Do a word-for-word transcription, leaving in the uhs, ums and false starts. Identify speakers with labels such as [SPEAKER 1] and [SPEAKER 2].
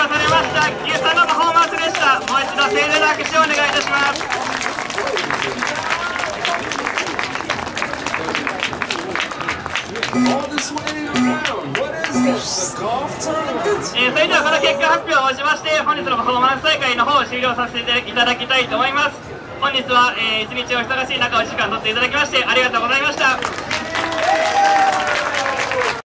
[SPEAKER 1] されましたキューさんのパフォーマンスでした。もう一度盛大な拍手をお願いいたします。えー、それではこの結果発表をもちまして本日のパフォーマンス大会の方を終了させていただきたいと思います。本日は、えー、一日お忙しい中お時間取っていただきましてありがとうございました。